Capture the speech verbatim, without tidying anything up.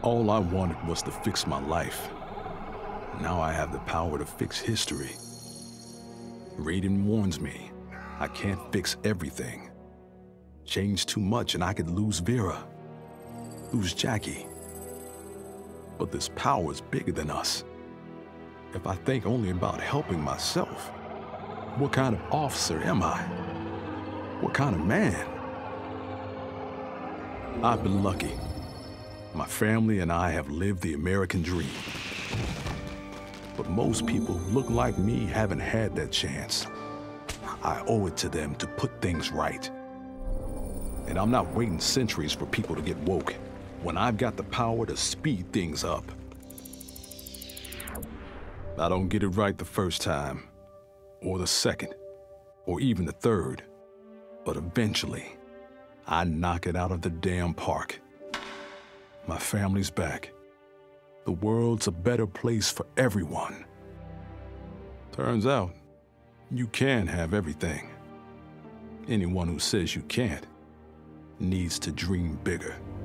All I wanted was to fix my life. Now I have the power to fix history. Raiden warns me, I can't fix everything. Change too much and I could lose Vera, lose Jackie. But this power is bigger than us. If I think only about helping myself, what kind of officer am I? What kind of man? I've been lucky. My family and I have lived the American dream. But most people who look like me haven't had that chance. I owe it to them to put things right. And I'm not waiting centuries for people to get woke when I've got the power to speed things up. I don't get it right the first time, or the second, or even the third, but eventually, I knock it out of the damn park. My family's back. The world's a better place for everyone. Turns out, you can have everything. Anyone who says you can't needs to dream bigger.